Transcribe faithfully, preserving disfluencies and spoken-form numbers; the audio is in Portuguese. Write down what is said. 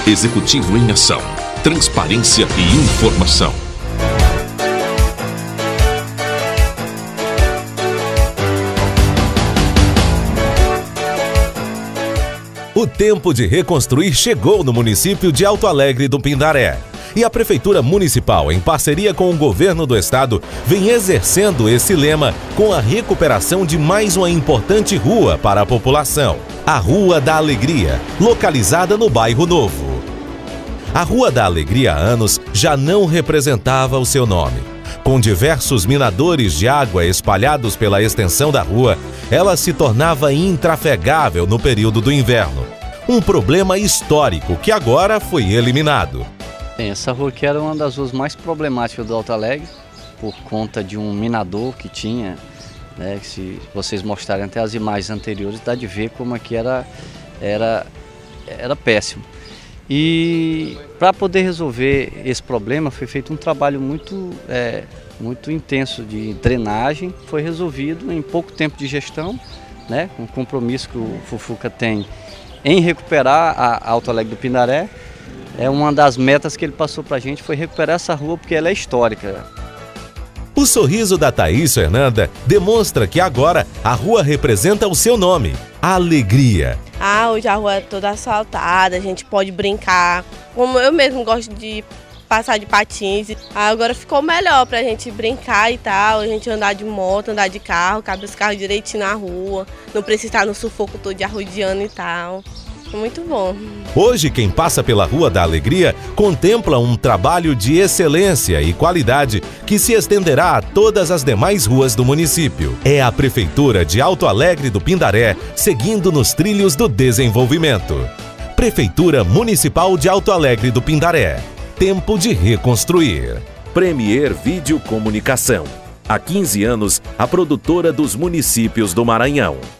Executivo em Ação. Transparência e informação. O tempo de reconstruir chegou no município de Alto Alegre do Pindaré. E a Prefeitura Municipal, em parceria com o Governo do Estado, vem exercendo esse lema com a recuperação de mais uma importante rua para a população. A Rua da Alegria, localizada no Bairro Novo. A Rua da Alegria há anos já não representava o seu nome. Com diversos minadores de água espalhados pela extensão da rua, ela se tornava intrafegável no período do inverno. Um problema histórico que agora foi eliminado. Essa rua aqui era uma das ruas mais problemáticas do Alto Alegre, por conta de um minador que tinha, né, que se vocês mostrarem até as imagens anteriores, dá de ver como aqui era, era, era péssimo. E para poder resolver esse problema foi feito um trabalho muito, é, muito intenso de drenagem, foi resolvido em pouco tempo de gestão, né, com o compromisso que o Fufuca tem em recuperar a Alto Alegre do Pindaré. É uma das metas que ele passou para a gente, foi recuperar essa rua porque ela é histórica. O sorriso da Thaís Fernanda demonstra que agora a rua representa o seu nome, Alegria. Ah, hoje a rua é toda asfaltada, a gente pode brincar. Como eu mesmo gosto de passar de patins, agora ficou melhor pra gente brincar e tal, a gente andar de moto, andar de carro, cabe os carros direitinho na rua, não precisa estar no sufoco todo de arrodeando e tal. Muito bom. Hoje, quem passa pela Rua da Alegria contempla um trabalho de excelência e qualidade que se estenderá a todas as demais ruas do município. É a Prefeitura de Alto Alegre do Pindaré seguindo nos trilhos do desenvolvimento. Prefeitura Municipal de Alto Alegre do Pindaré. Tempo de reconstruir. Premier Vídeo Comunicação. Há quinze anos, a produtora dos municípios do Maranhão.